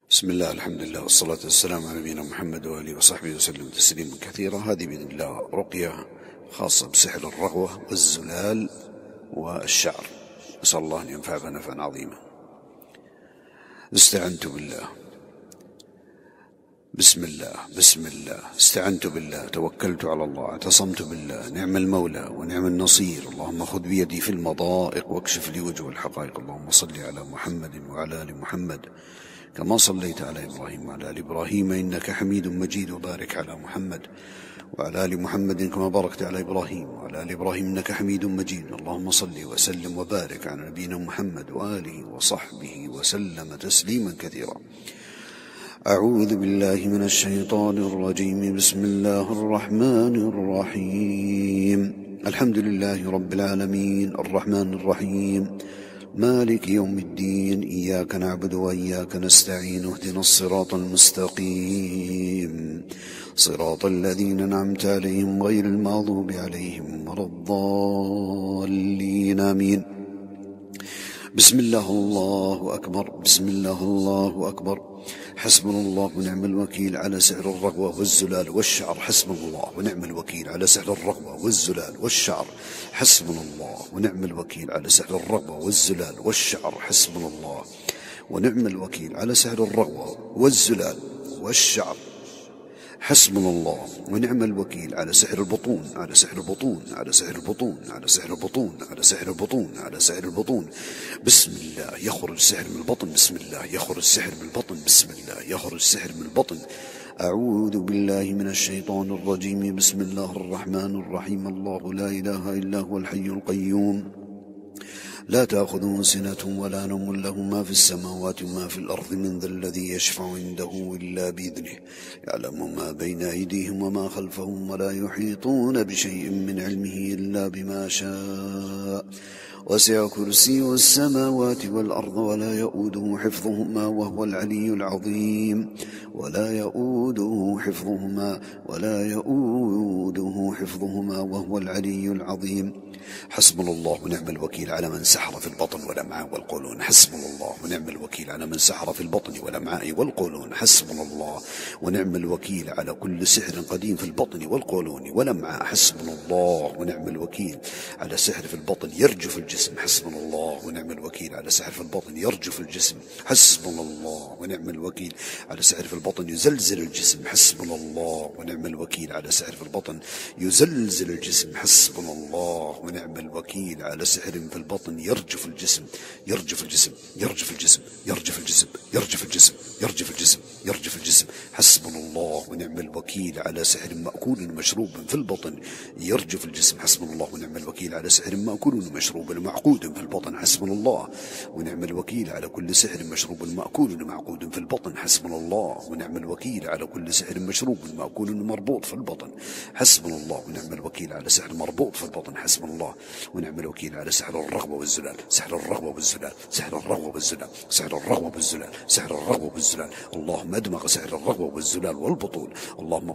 بسم الله، الحمد لله، والصلاة والسلام على نبينا محمد وآله وصحبه وسلم تسليما كثيرا. هذه بإذن الله رقية خاصة بسحر الرغوة والزلال والشعر. أسأل الله أن ينفع بنا نفعا عظيما. استعنت بالله، بسم الله، بسم الله، استعنت بالله، توكلت على الله، اعتصمت بالله، نعم المولى ونعم النصير. اللهم خذ بيدي في المضائق واكشف لي وجه الحقائق. اللهم صل على محمد وعلى آل محمد كما صليت على إبراهيم وعلى آل إبراهيم إنك حميد مجيد، وبارك على محمد وعلى آل محمد كما باركت على إبراهيم وعلى آل إبراهيم إنك حميد مجيد. اللهم صل وسلم وبارك على نبينا محمد وآله وصحبه وسلم تسليما كثيرا. أعوذ بالله من الشيطان الرجيم. بسم الله الرحمن الرحيم. الحمد لله رب العالمين، الرحمن الرحيم، مالك يوم الدين، إياك نعبد وإياك نستعين، اهدنا الصراط المستقيم، صراط الذين أنعمت عليهم غير المغضوب عليهم ولا الضالين، آمين. بسم الله، الله أكبر، بسم الله، الله أكبر. حسبنا الله ونعم الوكيل على سحر الرغوة والزلال والشعر. حسبنا الله ونعم الوكيل على سحر الرغوة والزلال والشعر. حسبنا الله ونعم الوكيل على سحر الرغوة والزلال والشعر. حسبنا الله ونعم الوكيل على سحر الرغوة والزلال والشعر. حسبنا الله ونعم الوكيل على سحر البطون، على سحر البطون، على سحر البطون، على سحر البطون، على سحر البطون، على سحر البطون. بسم الله، يخرج السحر من البطن. بسم الله، يخرج السحر من البطن. بسم الله، يخرج السحر من البطن. أعوذ بالله من الشيطان الرجيم. بسم الله الرحمن الرحيم. الله لا إله إلا هو الحي القيوم، لا تأخذه سنة ولا نوم، له ما في السماوات وما في الأرض، من ذا الذي يشفع عنده إلا بإذنه، يعلم ما بين أيديهم وما خلفهم، ولا يحيطون بشيء من علمه إلا بما شاء، وسع كرسيه السماوات والأرض ولا يؤوده حفظهما وهو العلي العظيم. ولا يؤوده حفظهما، ولا يؤوده حفظهما وهو العلي العظيم. حسبنا الله ونعم الوكيل على من سحر في البطن والأمعاء والقولون. حسبنا الله ونعم الوكيل على من سحر في البطن والأمعاء والقولون. حسبنا الله ونعم الوكيل على كل سحر قديم في البطن والقولون والأمعاء. حسبنا الله ونعم الوكيل على سحر في البطن يرجف الجسم. حسبنا الله ونعم الوكيل على سحر في البطن يرجف الجسم. حسبنا الله ونعم الوكيل على سحر في البطن يزلزل الجسم. حسبنا الله ونعم الوكيل على سحر في البطن يزلزل الجسم. حسبنا الله ونعم الوكيل على سحر في البطن يرجف الجسم، يرجف الجسم، يرجف الجسم، يرجف الجسم، يرجف الجسم، يرجف الجسم، يرجف الجسم. حسبنا الله ونعم الوكيل على سحر مأكول مشروب في البطن يرجف الجسم. حسبنا الله ونعم الوكيل على سحر مأكول مشروب معقود في البطن. حسبنا الله ونعم الوكيل على كل سحر مشروب مأكول معقود في البطن. حسبنا الله ونعم الوكيل على كل سحر مشروب مأكول مربوط في البطن. حسبنا الله ونعم الوكيل على سحر مربوط في البطن. حسبنا الله ونعم الوكيل على سحر الرغبة والزلال. سحر الرغبة والزلال، سحر الرغبة والزلال، سحر الرغبة والزلال، سحر الرغبة والزلال. اللهم ادمغ سحر الرغبة والزلال والبطون. اللهم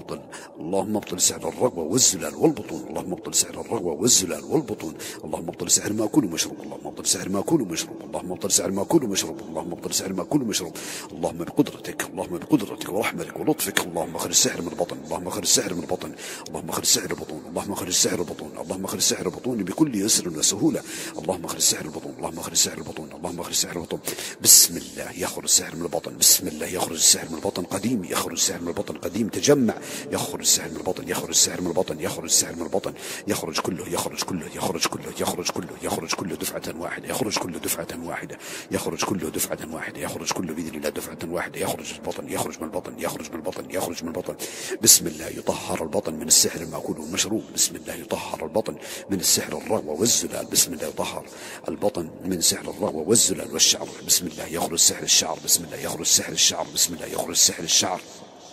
ابطل سحر الرغبة والزلال والبطون. اللهم ابطل سحر الرغبة والزلال والبطون. اللهم ابطل سحر مأكول مشروب. اللهم ابطل سحر مأكول مشروب. اللهم ابطل سحر مأكول مشروب. اللهم ابطل سحر مأكول مشروب. اللهم بقدرتك، اللهم بقدرتك ورحمتك ولطفك، اللهم اخرج السحر من البطن. اللهم اخرج السحر من البطن. اللهم اخرج السحر البطون. اللهم اخرج السحر البطون. اللهم اخرج السحر البطون بكل يسر وسهولة. اللهم اخرج السحر البطون. اللهم اخرج السحر البطون. اللهم اخرج السحر البطون. بسم الله، يخرج السحر من البطن. بسم الله، يخرج السحر من البطن قديم، يخرج السحر من البطن قديم تجمع، يخرج السحر من البطن، يخرج السحر من البطن، يخرج السحر من البطن، يخرج كله، يخرج كله، يخرج كله، يخرج كله، يخرج كله دفعة واحدة، يخرج كله دفعة واحدة، يخرج كله دفعة واحدة، يخرج كله بإذن الله دفعة واحدة. يخرج البطن، يخرج من البطن، يخرج من البطن، يخرج من البطن. بسم الله، يطهر البطن من السحر المأكول والمشروب. بسم الله، يطهر البطن من السحر الرغوة والزلال. بسم الله، يطهر البطن من سحر الرغوة والزلال والشعر. بسم الله، يخرج سحر الشعر. بسم الله، يخرج سحر الشعر. بسم الله، يخرج سحر الشعر.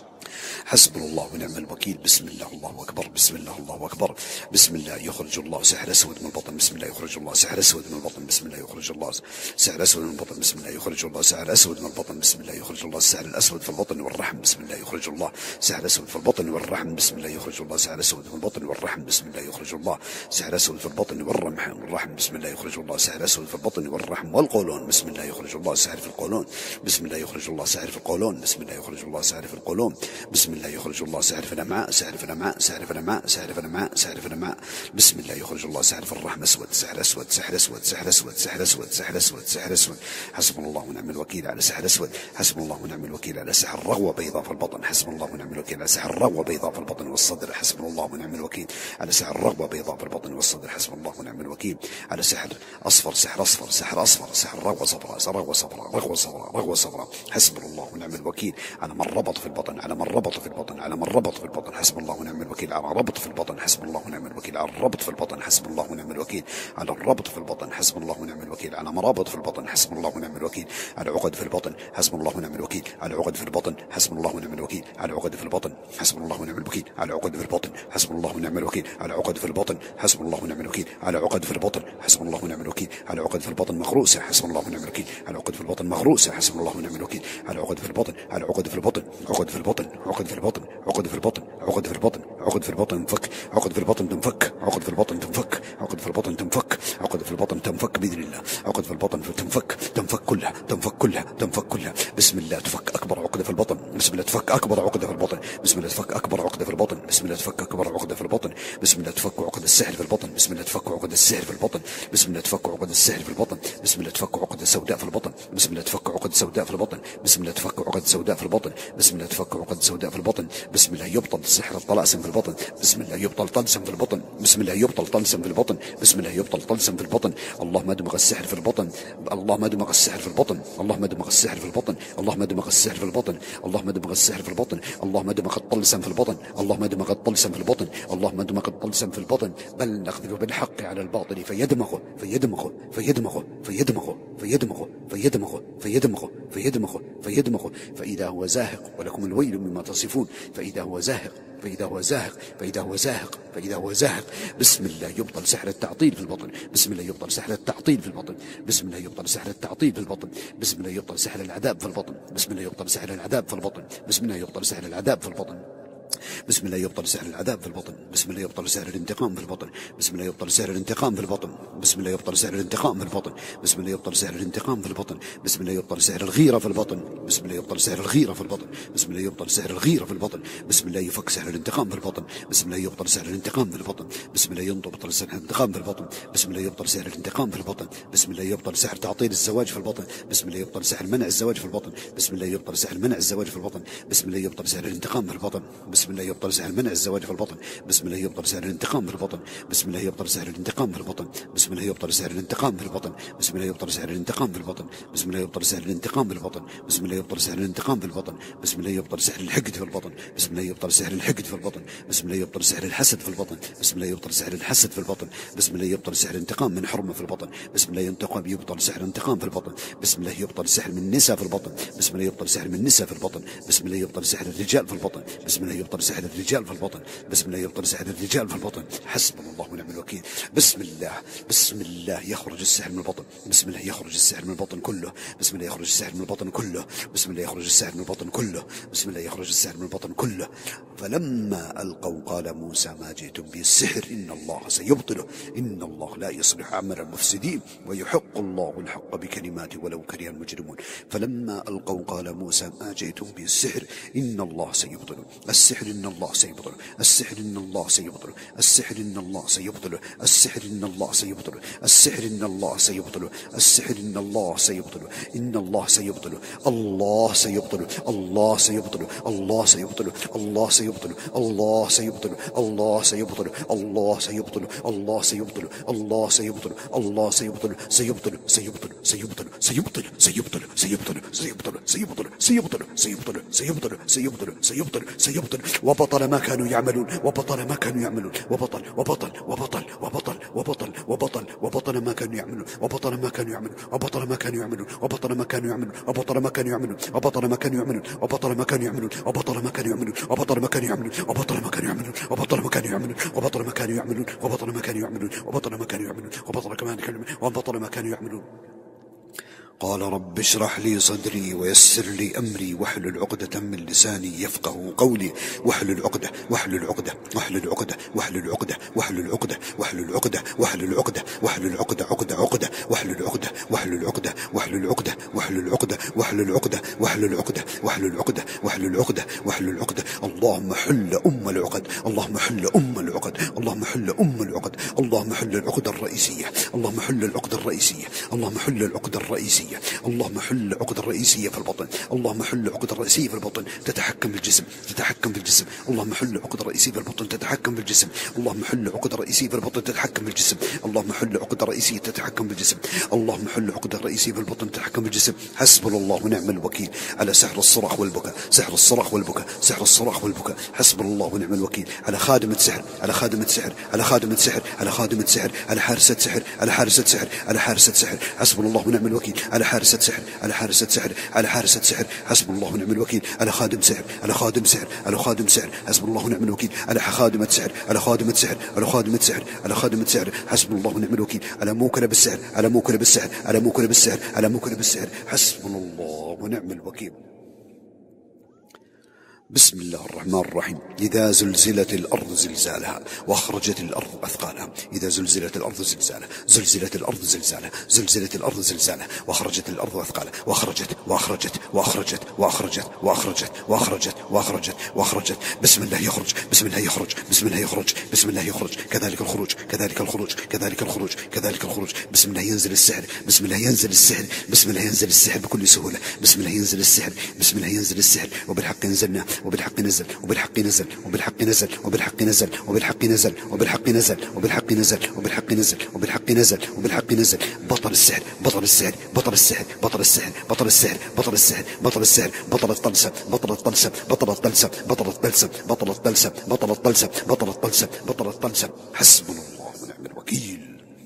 حسبنا الله ونعم الوكيل. بسم الله الله أكبر. بسم الله الله أكبر. بسم الله يخرج الله سحر أسود من البطن. بسم الله يخرج الله سحر أسود من البطن. بسم الله يخرج الله سحر أسود من البطن. بسم الله يخرج الله سحر أسود من البطن. بسم الله يخرج الله السحر الأسود في البطن والرحم. بسم الله يخرج الله سحر أسود في البطن والرحم. بسم الله يخرج الله سحر أسود في البطن والرحم. بسم الله يخرج الله سحر أسود في البطن والرحم. بسم الله يخرج الله سحر أسود في البطن والرحم والقولون. بسم الله يخرج الله سحر في القولون. بسم الله يخرج الله سحر في القولون. بسم الله يخرج الله سحر في القولون. بسم الله يخرج الله سحر في الأمعاء. سحر في الأمعاء. سحر في الأمعاء. سحر في الأمعاء. سحر في الأمعاء. بسم الله يخرج الله سحر في الرحم. أسود سحر أسود سحر أسود سحر أسود سحر أسود سحر أسود سحر أسود. حسبنا الله ونعم الوكيل على سحر أسود. حسبنا الله ونعم الوكيل على سحر رغوة بيضاء في البطن. حسبنا الله ونعم الوكيل على سحر رغوة بيضاء في البطن والصدر. حسبنا الله ونعم الوكيل على سحر رغوة بيضاء في البطن والصدر. حسبنا الله ونعم الوكيل على سحر أصفر سحر أصفر سحر أصفر سحر رغوة صفراء رغوة صفراء رغوة صفراء رغوة صفراء. حسبنا الله ونعم الوكيل على من ربط في البطن على من ربط في البطن على من ربط في البطن. حسبنا الله ونعم الوكيل على ربط في البطن. حسبنا الله ونعم الوكيل على الربط في البطن. حسبنا الله ونعم الوكيل على الربط في البطن. حسبنا الله ونعم الوكيل على مرابط في البطن. حسبنا الله ونعم الوكيل على عقد في البطن. حسبنا الله ونعم الوكيل على عقد في البطن. حسبنا الله ونعم الوكيل على عقد في البطن. حسبنا الله ونعم الوكيل على عقد في البطن. حسبنا الله ونعم الوكيل على عقد في البطن. حسبنا الله ونعم الوكيل على عقد في البطن. حسبنا الله ونعم الوكيل على عقد في البطن مغروسة. حسبنا الله ونعم الوكيل على عقد في البطن مغروسة. حسبنا الله ونعم الوكيل على عقد في البطن على عقد في البطن عقد في البطن عقد في البطن عقد في البطن عقد في البطن عقد في البطن تنفك. عقد في البطن تنفك. عقد في البطن تنفك. عقد في البطن تنفك. عقد في البطن تنفك بإذن الله. عقد في البطن تنفك تنفك كلها تنفك كلها تنفك كلها. بسم الله تفك أكبر عقدة في البطن. بسم الله تفك أكبر عقدة في البطن. بسم الله تفك أكبر عقدة في البطن. بسم الله تفك أكبر عقدة في البطن. بسم الله تفك عقد السحر في البطن. بسم الله تفك عقد السحر في البطن. بسم الله تفك عقد السحر في البطن. بسم الله تفك عقد السوداء في البطن. بسم الله تفك عقد سوداء في البطن. بسم الله تفك عقد سوداء في البطن. بسم الله تفك عقد سوداء في البطن. بسم الله يبطل سحر الطلاسم في البطن. بسم الله يبطل طلسم في البطن. بسم الله يبطل طلسم في البطن. بسم الله يبطل طلسم في البطن. اللهم ادمغ السحر في البطن. اللهم ادمغ السحر في البطن. اللهم ادمغ السحر في البطن. اللهم ادمغ السحر في البطن. اللهم ادمغ السحر في البطن. اللهم ادمغ الطلسم في البطن. اللهم ادمغ الطلسم في البطن. اللهم ادمغ الطلسم في البطن. بل نقذف بالحق على الباطل فيدمغه فيدمغه فيدمغه فيدمغه فيدمغه فيدمغه فيدمغه فيدمغه فيدمغه فإذا هو زاهق ولكم الويل مما تصفون. فإذا هو زاهق فإذا هو زاهق فإذا هو زاهق فإذا هو زاهق. بسم الله يبطل سحر التعطيل في البطن. بسم الله يبطل سحر التعطيل في البطن. بسم الله يبطل سحر التعطيل في البطن. بسم الله يبطل سحر العذاب في البطن. بسم الله يبطل سحر العذاب في البطن. بسم الله يبطل سحر العذاب في البطن. بسم الله يبطل سحر العذاب في البطن. بسم الله يبطل سحر الانتقام في البطن. بسم الله يبطل سحر الانتقام في البطن. بسم الله يبطل سحر الانتقام في البطن. بسم الله يبطل سحر الانتقام في البطن. بسم الله يبطل سحر الغيرة في البطن. بسم الله يبطل سحر الغيرة في البطن. بسم الله يبطل سحر الغيرة في البطن. بسم الله يفك سحر الانتقام في البطن. بسم الله يبطل سحر الانتقام في البطن. بسم الله يبطل سحر الانتقام في البطن. بسم الله يبطل سحر الانتقام في البطن. بسم الله يبطل سحر تعطيل الزواج في البطن. بسم الله يبطل سحر منع الزواج في البطن. بسم الله يبطل سحر منع الزواج في البطن. بسم الله يبطل سحر الانتقام في البطن. بسم الله يبطل سحر منع الزواج في البطن. بسم الله يبطل سحر الانتقام في البطن. بسم الله يبطل سحر الانتقام في البطن. بسم الله يبطل سحر الانتقام في البطن. بسم الله يبطل سحر الانتقام في البطن. بسم الله يبطل سحر الانتقام في البطن. بسم الله يبطل سحر الانتقام في البطن. بسم الله يبطل سحر الحقد في البطن. بسم الله يبطل سحر الحقد في البطن. بسم الله يبطل سحر الحسد في البطن. بسم الله يبطل سحر الحسد في البطن. بسم الله يبطل سحر الانتقام من حرمة في البطن. بسم الله يبطل سحر انتقام في البطن. بسم الله يبطل سحر من النساء في البطن. بسم الله يبطل سحر من النساء في البطن. بسم الله يبطل سحر الرجال في البطن. بسم الله يبطل سحر الرجال في البطن. بسم الله يبطل سحر الرجال في البطن. حسبنا الله ونعم الوكيل. بسم الله بسم الله يخرج السحر من البطن. بسم الله يخرج السحر من البطن كله. بسم الله يخرج السحر من البطن كله. بسم الله يخرج السحر من البطن كله. بسم الله يخرج السحر من البطن كله. فلما ألقوا قال موسى ما جئتم به السحر إن الله سيبطله إن الله لا يصلح عمل المفسدين ويحق الله الحق بكلماته ولو كره المجرمون. فلما ألقوا قال موسى ما جئتم به السحر إن الله سيبطله السحر إن الله سيبطله السحر إن الله سيبطله السحر إن الله سيبطله السحر إن الله سيبطله السحر إن الله سيبطله السحر إن الله سيبطله إن الله سيبطله الله سيبطله الله سيبطله الله سيبطله الله سيبطله الله سيبطله الله سيبطله الله سيبطله الله سيبطله الله سيبطله الله سيبطله سيبطله سيبطله سيبطله سيبطله سيبطله سيبطله سيبطله سيبطله سيبطله سيبطله سيبطله سيبطله سيبطله وبطل ما كانوا يعملون وبطل ما كانوا يعملون وبطل وبطل وبطل وبطل وبطل وبطل وبطل ما كانوا يعملون وبطل ما كانوا يعملون وبطل ما كانوا يعملون وبطل ما كانوا يعملون وبطل ما كانوا يعملون وبطل ما كانوا يعملون وبطل ما كانوا يعملون وبطل ما كانوا يعملون وبطل ما كانوا يعملون وبطل ما كانوا يعملون وبطل ما كانوا يعملون وبطل ما كانوا يعملون وبطل ما كانوا يعملون وبطل ما كانوا يعملون وبطل كمان يعملون وبطل ما كانوا يعملون. قال رب اشرح لي صدري ويسر لي أمري واحلل عقدة من لساني يفقه قولي واحلل عقدة واحلل عقدة واحلل عقدة واحلل عقدة واحلل عقدة واحلل عقدة واحلل عقدة واحلل عقدة عقدة عقدة واحلل عقدة واحلل عقدة واحلل عقدة واحلل عقدة واحلل عقدة واحلل عقدة واحلل عقدة واحلل عقدة واحلل عقدة. اللهم حل العقد اللهم حل العقد اللهم حل العقد اللهم حل العقد الرئيسية اللهم حل العقد الرئيسية اللهم حل العقد الرئيسية اللهم حل العقد الرئيسية في البطن اللهم حل العقد الرئيسية في البطن تتحكم في الجسم تتحكم في الجسم اللهم حل العقد الرئيسية في البطن تتحكم في الجسم اللهم حل العقد الرئيسية في البطن تتحكم في الجسم اللهم حل العقد الرئيسية تتحكم في الجسم اللهم حل العقد الرئيسية في البطن تتحكم في الجسم. حسبنا الله ونعم الوكيل على سحر الصراخ والبكاء سحر الصراخ والبكاء سحر الصراخ والبكاء. حسبنا الله ونعم الوكيل على خادمة سحر على خادمة سحر على خادمة سحر على خادمة سحر على حارسة سحر على حارسة سحر على حارسة سحر. حسبنا الله ونعم الوكيل على حارسة سحر على حارسة سحر على حارسة سحر. حسبنا الله ونعم الوكيل على خادم سحر على خادم سحر على خادم سحر. حسبنا الله ونعم الوكيل على خادمة سحر على خادمة سحر على خادمة سحر على خادمة سحر. حسبنا الله ونعم الوكيل على موكلة بالسحر على موكلة بالسحر على موكلة بالسحر على موكلة بالسحر. حسبنا الله ونعم الوكيل. بسم الله الرحمن الرحيم. إذا زلزلت الأرض زلزالها وأخرجت الأرض أثقالها. إذا زلزلت الأرض زلزالها زلزلت الأرض زلزالها زلزلت الأرض زلزالها وأخرجت الأرض أثقالها وأخرجت وأخرجت وأخرجت وأخرجت وأخرجت وأخرجت وأخرجت وأخرجت. بسم الله يخرج بسم الله يخرج بسم الله يخرج بسم الله يخرج. كذلك الخروج كذلك الخروج كذلك الخروج كذلك الخروج. بسم الله ينزل السحر بسم الله ينزل السحر بسم الله ينزل السحر بكل سهولة. بسم الله ينزل السحر بسم الله ينزل السحر. وبالحق نزلنا وبالحق نزل وبالحق نزل وبالحق نزل وبالحق نزل وبالحق نزل وبالحق نزل وبالحق نزل وبالحق نزل وبالحق نزل وبالحق نزل. بطل السحر بطل السحر بطل السحر بطل السحر بطل السحر بطل السحر بطل السحر بطل الطلسم بطل الطلسم بطل الطلسم بطل الطلسم بطل الطلسم بطل الطلسم بطل الطلسم بطل الطلسم. حسبنا الله ونعم الوكيل.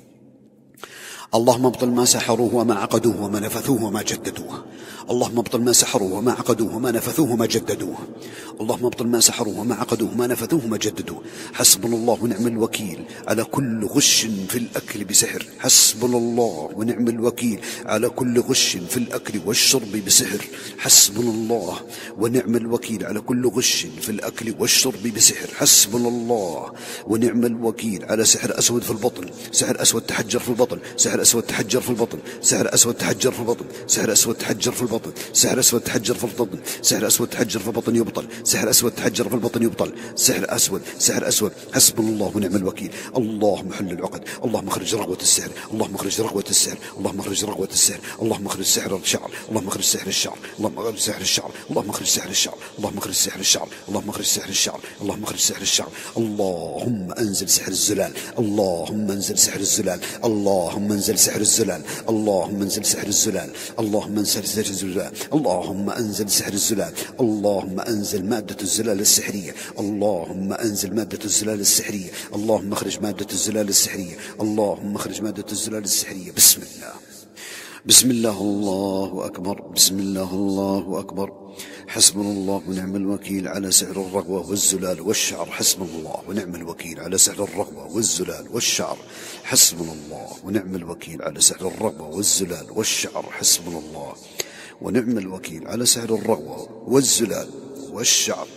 اللهم ابطل ما سحروه وما عقدوه وما نفثوه وما جددوه. اللهم ابطل ما سحروه وما عقدوه وما نفثوه وما جددوه. اللهم ابطل ما سحروه وما عقدوه وما نفثوه وما جددوه. حسبنا الله ونعم الوكيل على كل غش في الأكل بسحر. حسبنا الله ونعم الوكيل على كل غش في الأكل والشرب بسحر. حسبنا الله ونعم الوكيل على كل غش في الأكل والشرب بسحر. حسبنا الله ونعم الوكيل على سحر أسود في البطن سحر أسود تحجر في البطن سحر أسود تحجر في البطن سحر أسود تحجر في البطن سحر أسود تحجر في البطن سحر أسود تحجر في البطن سحر أسود تحجر في البطن يبطل سحر أسود تحجر في البطن يبطل سحر أسود سحر أسود. حسبنا الله ونعم الوكيل. اللهم حل العقد اللهم اخرج رغوة السحر اللهم اخرج رغوة السحر اللهم اخرج رغوة السحر اللهم اخرج سحر الشعر اللهم اخرج سحر الشعر اللهم اخرج سحر الشعر اللهم اخرج سحر الشعر اللهم اخرج سحر الشعر اللهم اخرج سحر الشعر اللهم اخرج سحر الشعر. اللهم انزل سحر الزلال اللهم انزل سحر الزلال اللهم انزل سحر الزلال اللهم انزل سحر الزلال اللهم انزل سحر الزلال اللهم انزل سحر الزلال اللهم انزل مادة الزلال السحرية اللهم انزل مادة الزلال السحرية اللهم اخرج مادة الزلال السحرية اللهم اخرج مادة الزلال السحرية. بسم الله بسم الله الله أكبر بسم الله الله أكبر. حسبنا الله ونعم الوكيل على سحر الرغوة والزلال والشعر. حسبنا الله ونعم الوكيل على سحر الرغوة والزلال والشعر. حسبنا الله ونعم الوكيل على سحر الرغوة والزلال والشعر. حسبنا الله ونعم الوكيل على سحر الرغوة والزلال والشعر.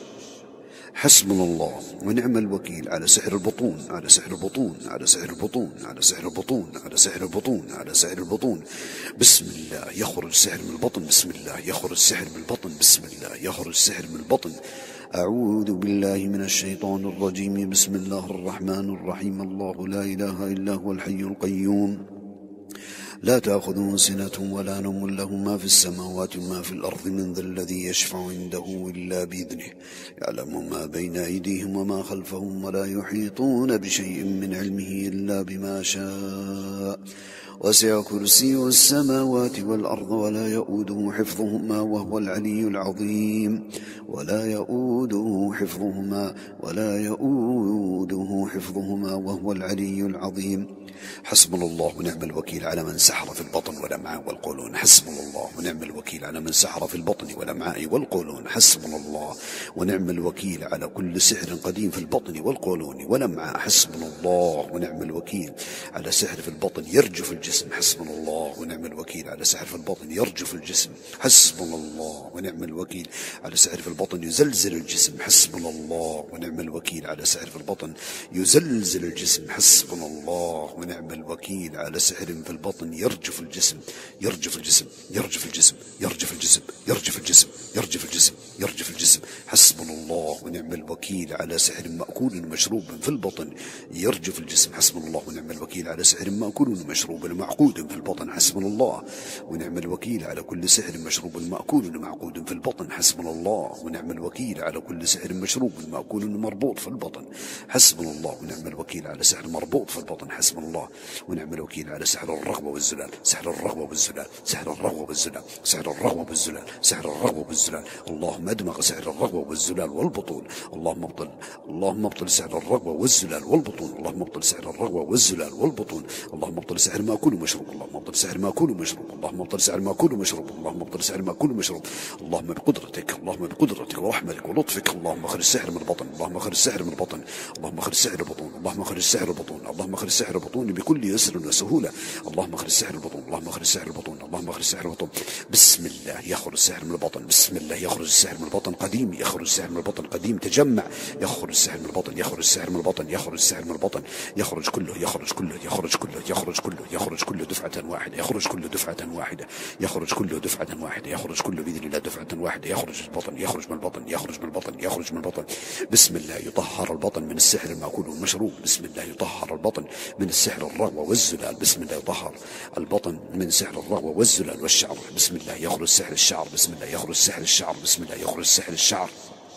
حسبنا الله ونعم الوكيل على سحر البطون على سحر البطون على سحر البطون على سحر البطون على سحر البطون على سحر البطون. بسم الله يخرج السحر من البطن بسم الله يخرج السحر من البطن بسم الله يخرج السحر من البطن. أعوذ بالله من الشيطان الرجيم. بسم الله الرحمن الرحيم. الله لا إله إلا هو الحي القيوم لا تأخذه سنة ولا نوم له ما في السماوات وما في الأرض من ذا الذي يشفع عنده إلا بإذنه يعلم ما بين أيديهم وما خلفهم ولا يحيطون بشيء من علمه إلا بما شاء وسع كرسيه السماوات والأرض ولا يؤوده حفظهما وهو العلي العظيم. ولا يؤوده حفظهما وهو العلي العظيم. حسبنا الله ونعم الوكيل على من سحر في البطن والأمعاء والقولون. حسبنا الله ونعم الوكيل على من سحر في البطن والأمعاء والقولون. حسبنا الله ونعم الوكيل على كل سحر قديم في البطن والقولون والأمعاء. حسبنا الله ونعم الوكيل على سحر في البطن يرجف الجسم. حسبنا الله ونعم الوكيل على سحر في البطن يرجف الجسم. حسبنا الله ونعم الوكيل على سحر في البطن يزلزل الجسم. حسبنا الله ونعم الوكيل على سحر في البطن يزلزل الجسم. حسبنا الله ونعم الوكيل على سحر في البطن يرجف الجسم. يرجف الجسم يرجف الجسم يرجف الجسم يرجف الجسم يرجف الجسم يرجف الجسم. حسبنا الله ونعم الوكيل على سحر مأكول مشروب في البطن يرجف الجسم. حسبنا الله ونعم الوكيل على سحر مأكول مشروب معقود في البطن. حسبنا الله ونعم الوكيل على كل سحر مشروب مأكول معقود في البطن. حسبنا الله ونعم الوكيل على كل سحر مشروب مأكول مربوط في البطن. حسبنا الله ونعم الوكيل على سحر مربوط في البطن. حسبنا الله ونعم الوكيل على سحر الرغبة والزلال. سحر الرغبة والزلال سحر الرغبة والزلال سحر الرغبة والزلال سحر الرغبة والزلال. اللهم ادمغ سحر الرغبة والزلال والبطون. اللهم ابطل سحر الرغبة والزلال والبطون. اللهم ابطل سحر الرغبة والزلال والبطون. اللهم ابطل سحر ما كل مشروب. اللهم ابطل سحر ما كل مشروب. اللهم ابطل سحر ما كل مشروب. اللهم ابطل سحر ما كل مشروب. اللهم بقدرتك ورحمتك ولطفك اللهم اخرج السحر من البطن. اللهم اخرج السحر من البطن. اللهم اخرج السحر البطون. اللهم اخرج السحر البطون. اللهم اخرج السحر البطون بكل يسر وسهولة. اللهم اخرج السحر البطون. اللهم اخرج السحر البطون. اللهم اخرج السحر البطون. بسم الله يخرج السحر من البطن. بسم الله يخرج السحر من البطن قديم. يخرج السحر من البطن قديم تجمع. يخرج السحر من البطن. يخرج السحر من البطن. يخرج السحر من البطن. يخرج كله. يخرج كله. يخرج كله. يخرج كله. يخرج كله دفعة واحدة. يخرج كله دفعة واحدة. يخرج كله دفعة واحدة. يخرج كله بإذن الله دفعة واحدة. يخرج البطن. يخرج من البطن. يخرج من البطن. يخرج من البطن. بسم الله يطهر البطن من السحر المأكول والمشروب. بسم الله يطهر البطن من السحر الرغوة والزلال. بسم الله يطهر البطن من سحر الرغوة والزلال والشعر. بسم الله يخرج سحر الشعر. بسم الله يخرج سحر الشعر. بسم الله يخرج سحر الشعر.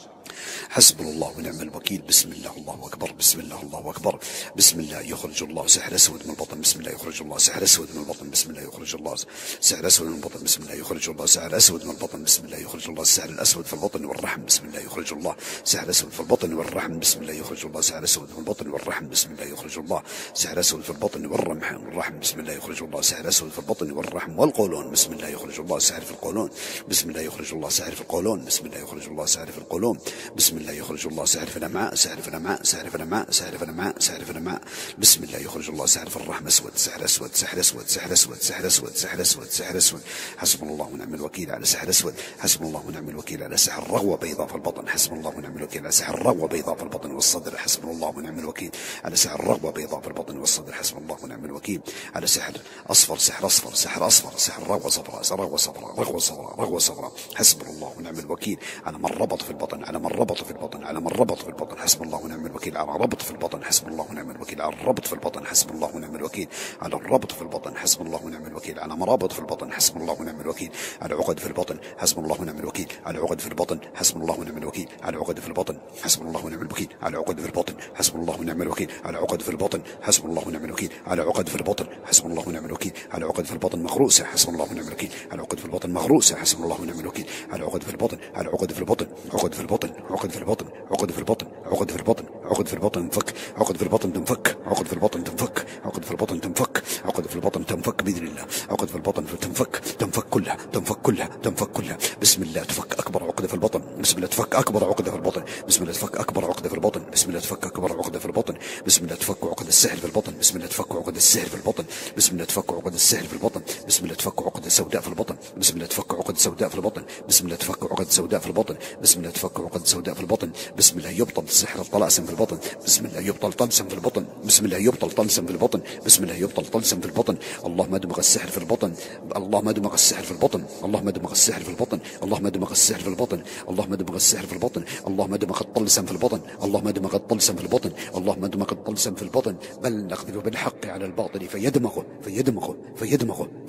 حسبنا الله ونعم الوكيل. بسم الله الله أكبر. بسم الله الله أكبر. بسم الله يخرج الله سحر أسود من البطن. بسم الله يخرج الله سحر أسود من البطن. بسم الله يخرج الله سحر أسود من البطن. بسم الله يخرج الله سحر أسود من البطن. بسم الله يخرج الله السحر الأسود في البطن والرحم. بسم الله يخرج الله سحر أسود في البطن والرحم. بسم الله يخرج الله سحر أسود في البطن والرحم. بسم الله يخرج الله سحر أسود في البطن والرحم. بسم الله يخرج الله سحر أسود في البطن والرحم والقولون. بسم الله يخرج الله سحر في القولون. بسم الله يخرج الله سحر في القولون. بسم الله يخرج الله سحر في القولون. بسم الله يخرج الله سحر في الأمعاء. سحر في الأمعاء. سحر في الأمعاء. سحر في الأمعاء. سحر في الأمعاء. بسم الله يخرج الله سحر في الرحم أسود. سحر أسود. سحر أسود. سحر أسود. سحر أسود. سحر أسود. سحر أسود. حسبنا الله ونعم الوكيل على سحر أسود. حسبنا الله ونعم الوكيل على سحر رغوة بيضاء في البطن. حسبنا الله ونعم الوكيل على سحر رغوة بيضاء في البطن والصدر. حسبنا الله ونعم الوكيل على سحر رغوة بيضاء في البطن والصدر. حسبنا الله ونعم الوكيل على سحر أصفر. سحر أصفر. سحر أصفر. سحر رغوة صفراء. رغوة صفراء. رغوة صفراء. رغوة صفراء. حسبنا الله ونعم الوكيل على من ربط في البطن. على من ربط في البطن. على من ربط في البطن. حسبنا الله ونعم الوكيل على ربط في البطن. حسبنا الله ونعم الوكيل على الربط في البطن. حسبنا الله ونعم الوكيل على الربط في البطن. حسبنا الله ونعم الوكيل على مرابط في البطن. حسبنا الله ونعم الوكيل على عقد في البطن. حسبنا الله ونعم الوكيل على عقد في البطن. حسبنا الله ونعم الوكيل على عقد في البطن. حسبنا الله ونعم الوكيل على عقد في البطن. حسبنا الله ونعم الوكيل على عقد في البطن. حسبنا الله ونعم الوكيل على عقد في البطن. حسبنا الله ونعم الوكيل على عقد في البطن مغروسة. حسبنا الله ونعم الوكيل على عقد في البطن مغروسة. حسبنا الله ونعم الوكيل على عقد في البطن. على عقد في البطن. عقد في البطن. عقد في البطن. عقد في البطن. عقد في البطن. عقد في البطن تنفك. عقد في البطن تنفك. عقد في البطن تنفك. عقد في البطن تنفك. عقد في البطن تنفك بإذن الله. عقد في البطن تنفك. تنفك كلها. تنفك كلها. تنفك كلها. بسم الله تفك أكبر عقدة في البطن. بسم الله تفك أكبر عقدة في البطن. بسم الله تفك أكبر عقدة في البطن. بسم الله تفك أكبر عقدة في البطن. بسم الله تفك عقد السحر في البطن. بسم الله تفك عقد السحر في البطن. بسم الله تفك عقد السحر في البطن. بسم الله تفك عقد السوداء في البطن. بسم الله تفك عقد السوداء في البطن. بسم الله تفك عقد السوداء في البطن. بسم الله تفك عقد السوداء في البطن. بسم الله يبطل سحر الطلاسم في البطن. بسم الله يبطل طلسم في البطن. بسم الله يبطل طلسم في البطن. بسم الله يبطل طلسم في البطن. اللهم ادمغ السحر في البطن. اللهم ادمغ السحر في البطن. اللهم ادمغ السحر في البطن. اللهم ادمغ السحر في البطن. اللهم ادمغ السحر في البطن. اللهم ادمغ الطلسم في البطن. اللهم ادمغ الطلسم في البطن. اللهم ادمغ الطلسم في البطن. بل نقذف بالحق على الباطل فيدمغه فيدمغه فيدمغه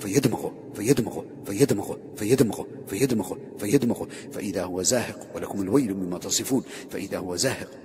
فيدمغه فإذا هو زاهق ولكم الويل مما تصفون. فإذا هو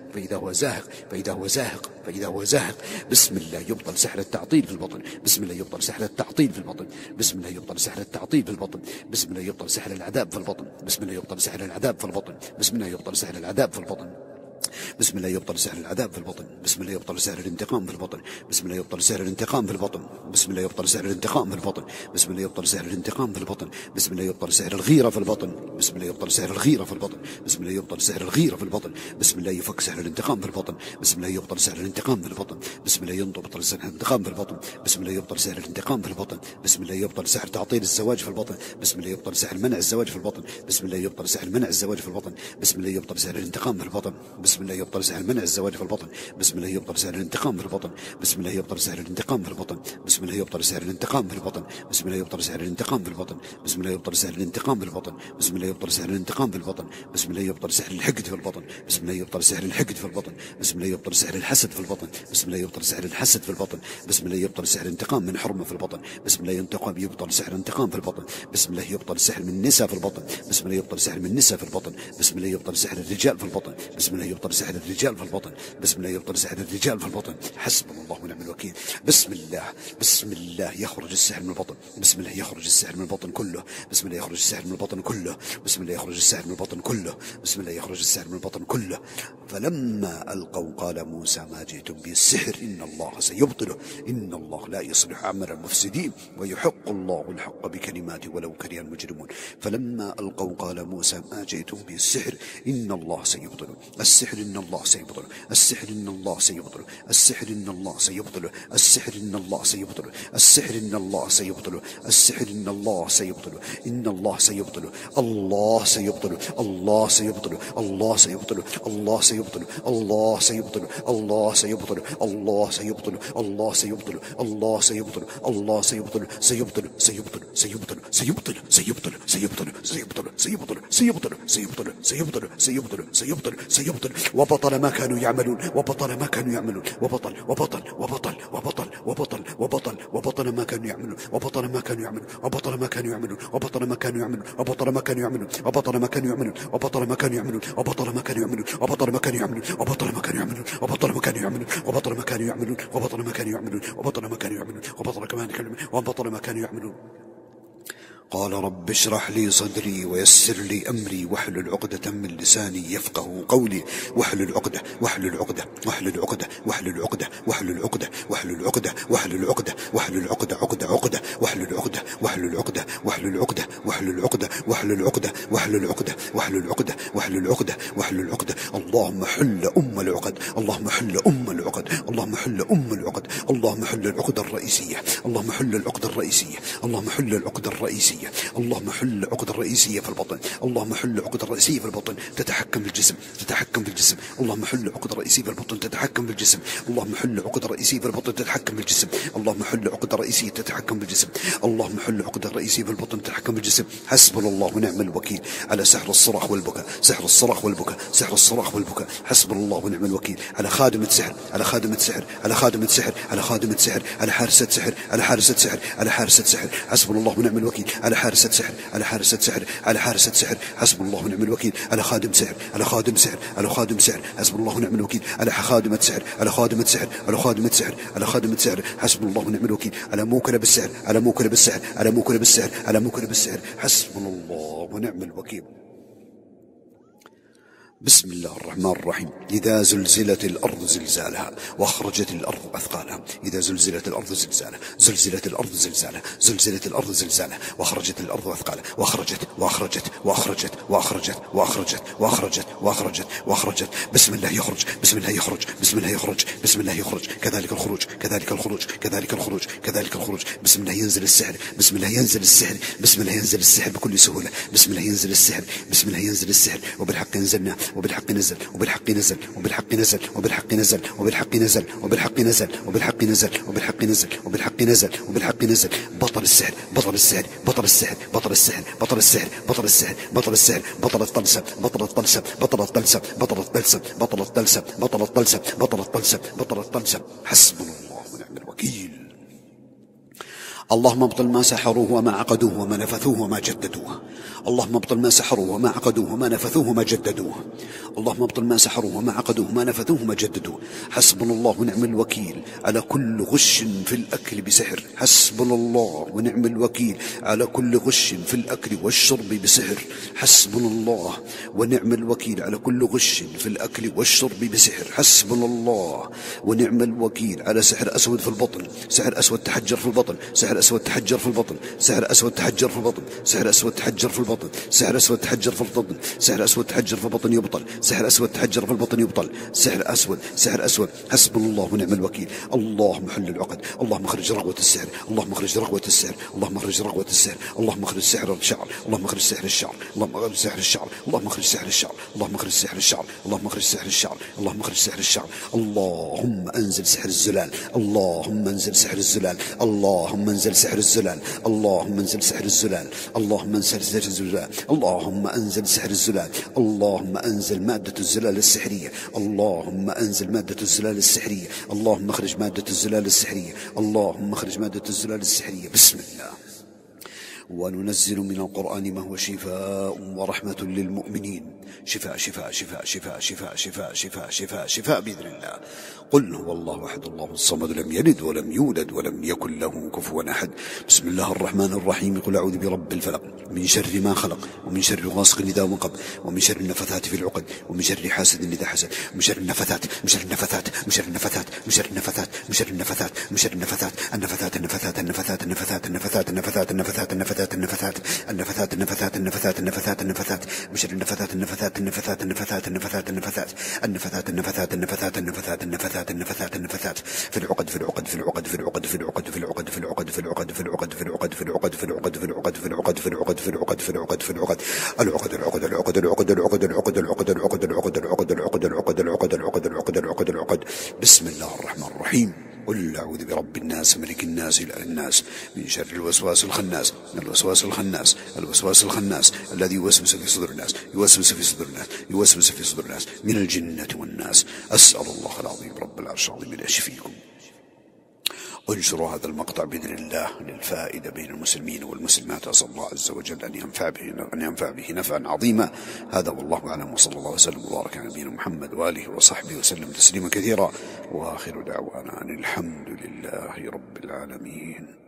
زاهق بسم الله يبطل سحر التعطيل في البطن. بسم الله يبطل سحر التعطيل في البطن. بسم الله يبطل سحر التعطيل في البطن. بسم الله يبطل سحر العذاب في البطن. بسم الله يبطل سحر العذاب في البطن. بسم الله يبطل سحر العذاب في البطن. بسم الله يبطل سحر العذاب في البطن. بسم الله يبطل سحر الانتقام في البطن. بسم الله يبطل سحر الانتقام في البطن. بسم الله يبطل سحر الانتقام في البطن. بسم الله يبطل سحر الانتقام في البطن. بسم الله يبطل سحر الغيرة في البطن. بسم الله يبطل سحر الغيرة في البطن. بسم الله يبطل سحر الغيرة في البطن. بسم الله يفك سحر الانتقام في البطن. بسم الله يبطل سحر الانتقام في البطن. بسم الله ينضبط سحر الانتقام في البطن. بسم الله يبطل سحر الانتقام في البطن. بسم الله يبطل سحر تعطيل الزواج في البطن. بسم الله يبطل سحر منع الزواج في البطن. بسم الله يبطل سحر منع الزواج في البطن. بسم الله يبطل سحر الانتقام في البطن. بسم الله يبطل سحر منع الزواج في البطن. بسم الله يبطل سحر الانتقام في البطن. بسم الله يبطل سحر الانتقام في البطن. بسم الله يبطل سحر الانتقام في البطن. بسم الله يبطل سحر الانتقام في البطن. بسم الله يبطل سحر الانتقام في البطن. بسم الله يبطل سحر الانتقام في البطن. بسم الله يبطل سحر الحقد في البطن. بسم الله يبطل سحر الحقد في البطن. بسم الله يبطل سحر الحسد في البطن. بسم الله يبطل سحر الحسد في البطن. بسم الله يبطل سحر الانتقام من حرمة في البطن. بسم الله يبطل سحر انتقام في البطن. بسم الله يبطل سحر من النساء في البطن. بسم الله يبطل سحر من النساء في البطن. بسم الله يبطل سحر الرجال في البطن. بسم الله يبطل سحر الرجال في البطن. بسم الله يبطل سحر الرجال في البطن. حسبنا الله ونعم الوكيل. بسم الله يخرج السحر من البطن. بسم الله يخرج السحر من البطن كله. بسم الله يخرج السحر من البطن كله. بسم الله يخرج السحر من البطن كله. بسم الله يخرج السحر من البطن كله. فلما ألقوا قال موسى ما جئتم به السحر إن الله سيبطله إن الله لا يصلح عمل المفسدين ويحق الله الحق بكلماته ولو كره المجرمون. فلما ألقوا قال موسى ما جئتم به السحر إن الله سيبطله السحر إن الله سيبطله السحر إن الله سيبطله السحر إن الله سيبطله السحر إن الله سيبطله السحر إن الله سيبطله السحر إن الله سيبطله إن الله سيبطله الله سيبطله الله سيبطله الله سيبطله الله سيبطله الله سيبطله الله سيبطله الله سيبطله الله سيبطله الله سيبطله الله سيبطله سيبطله سيبطله سيبطله سيبطله سيبطله سيبطله سيبطله سيبطله سيبطله سيبطله سيبطله سيبطله سيبطله سيبطله وبطل ما كانوا يعملون وبطل ما كانوا يعملون وبطل وبطل وبطل وبطل وبطل وبطل وبطل ما كانوا يعملون وبطل ما كانوا يعملون وبطل ما كانوا يعملون وبطل ما كانوا يعملون وبطل ما كانوا يعملون وبطل ما كانوا يعملون وبطل ما كانوا يعملون وبطل ما كانوا يعملون وبطل ما كانوا يعملون وبطل ما كانوا يعملون وبطل ما كانوا يعملون وبطل ما كانوا يعملون وبطل ما كانوا يعملون وبطل ما كانوا يعملون وبطل كمان وبطل ما كانوا يعملون. قال رب اشرح لي صدري ويسر لي أمري واحلل عقدة من لساني يفقه قولي واحلل عقدة واحلل عقدة واحلل عقدة واحلل عقدة واحلل عقدة واحلل عقدة واحلل عقدة واحلل عقدة عقدة عقدة واحلل عقدة واحلل عقدة واحلل عقدة واحلل عقدة واحلل عقدة واحلل عقدة واحلل عقدة واحلل عقدة واحلل عقدة. اللهم حل العقد اللهم حل العقد اللهم حل العقد اللهم حل العقد الرئيسية اللهم حل العقد الرئيسية اللهم حل العقد الرئيسية اللهم حل العقد الرئيسية في البطن اللهم حل العقد الرئيسية في البطن تتحكم في الجسم تتحكم في الجسم اللهم حل العقد الرئيسية في البطن تتحكم في الجسم اللهم حل العقد الرئيسية في البطن تتحكم في الجسم اللهم حل العقد الرئيسية تتحكم في الجسم اللهم حل العقد الرئيسية في البطن تتحكم في الجسم. حسبنا الله ونعم الوكيل على سحر الصراخ والبكاء سحر الصراخ والبكاء سحر الصراخ والبكاء. حسبنا الله ونعم الوكيل على خادمة سحر على خادمة سحر على خادمة سحر على خادمة سحر على حارسة سحر على حارسة سحر على حارسة سحر. حسبنا الله ونعم الوكيل على حارسة سحر على حارسة سحر على حارسة سحر. حسبنا الله ونعم الوكيل على خادم سحر على خادم سحر على خادم سحر. حسبنا الله ونعم الوكيل على خادمة سحر على خادمة سحر على خادمة سحر على خادمة سحر. حسبنا الله ونعم الوكيل على موكلة بالسحر على موكلة بالسحر على موكلة بالسحر على موكلة بالسحر. حسبنا الله ونعم الوكيل. بسم الله الرحمن الرحيم. إذا زلزلت الأرض زلزالها وأخرجت الأرض أثقالها إذا زلزلت الأرض زلزالها زلزلت الأرض زلزالها زلزلت الأرض زلزالها وأخرجت الأرض أثقالها وأخرجت وأخرجت وأخرجت وأخرجت وأخرجت وأخرجت وأخرجت وأخرجت. بسم الله يخرج بسم الله يخرج بسم الله يخرج بسم الله يخرج كذلك الخروج كذلك الخروج كذلك الخروج كذلك الخروج. بسم الله ينزل السحر بسم الله ينزل السحر بسم الله ينزل السحر بكل سهولة بسم الله ينزل السحر بسم الله ينزل السحر وبالحق ينزلنا وبالحق نزل وبالحق نزل وبالحق نزل وبالحق نزل وبالحق نزل وبالحق نزل وبالحق نزل وبالحق نزل وبالحق نزل وبالحق نزل. بطل السحر بطل السحر بطل السحر بطل السحر بطل السحر بطل السحر بطل السحر بطل الطلسم بطل الطلسم بطل الطلسم بطل الطلسم بطل الطلسم بطل الطلسم بطل الطلسم بطل الطلسم. حسبنا الله ونعم الوكيل. اللهم ابطل ما سحروه وما عقدوه وما نفثوه وما جددوه. اللهم ابطل ما سحروه وما عقدوه وما نفثوه وما جددوه. اللهم ابطل ما سحروه وما عقدوه وما نفثوه وما جددوه. حسبنا الله ونعم الوكيل على كل غش في الأكل بسحر. حسبنا الله ونعم الوكيل على كل غش في الأكل والشرب بسحر. حسبنا الله ونعم الوكيل على كل غش في الأكل والشرب بسحر. حسبنا الله ونعم الوكيل على سحر أسود في البطن، سحر أسود تحجر في البطن، سحر أسود تحجر في البطن، سحر أسود تحجر في البطن، سحر أسود تحجر في البطن، سحر أسود تحجر في البطن، سحر أسود تحجر في البطن يبطل، سحر أسود تحجر في البطن يبطل، سحر أسود، سحر أسود. حسبنا الله ونعم الوكيل. اللهم حل العقد، اللهم اخرج رغوة السحر، اللهم اخرج رغوة السحر، اللهم اخرج رغوة السحر، اللهم اخرج سحر الشعر، اللهم اخرج سحر الشعر، اللهم اخرج سحر الشعر، اللهم اخرج سحر الشعر، اللهم اخرج سحر الشعر، اللهم اخرج سحر الشعر، اللهم اخرج سحر الشعر. اللهم انزل سحر الزلال، اللهم انزل سحر الزلال، اللهم انزل سحر الزلال، اللهم انزل سحر الزلال، اللهم انزل سحر الزلال، اللهم انزل سحر الزلال، اللهم انزل مادة الزلال السحرية، اللهم انزل مادة الزلال السحرية، اللهم اخرج مادة الزلال السحرية، اللهم اخرج مادة الزلال السحرية. بسم الله. وننزل من القرآن ما هو شفاء ورحمة للمؤمنين. شفاء شفاء شفاء شفاء شفاء شفاء شفاء شفاء شفاء بإذن الله. قل هو الله أحد الله الصمد لم يلد ولم يولد ولم يكن له كفوا أحد. بسم الله الرحمن الرحيم. قل أعوذ برب الفلق من شر ما خلق ومن شر غاسق إذا وقب ومن شر النفثات في العقد ومن شر حاسد إذا حسد ومن شر النفثات من شر النفثات من شر النفثات من شر النفثات من شر النفثات من شر النفثات النفثات النفثات النفثات النفثات النفثات النفثات النفثات النفثات النفثات النفثات النفثات النفثات النفثات النفثات من شر النفثات النفثات النفثات النفثات النفثات النفثات النفثات النفثات النفثات النفثات النفثات النفثات النفثات في العقد في العقد في العقد في العقد في العقد في العقد في العقد في العقد في العقد في العقد في العقد في العقد في العقد في العقد في العقد في العقد في العقد في العقد العقد العقد العقد العقد العقد العقد العقد العقد العقد العقد العقد العقد العقد العقد العقد العقد العقد. بسم الله الرحمن الرحيم. قل أعوذ برب الناس ملك الناس إله الناس من شر الوسواس الخناس الوسواس الخناس الوسواس الخناس الذي يوسوس في صدور الناس يوسوس في صدور الناس يوسوس في صدور الناس من الجنة والناس. أسأل الله العظيم رب العرش العظيم أن يشفيكم. انشروا هذا المقطع بإذن الله للفائدة بين المسلمين والمسلمات. أسأل الله عز وجل أن ينفع به نفعا عظيما. هذا والله أعلم، وصلى الله وسلم وبارك على نبينا محمد وآله وصحبه وسلم تسليما كثيرا، وآخر دعوانا أن الحمد لله رب العالمين.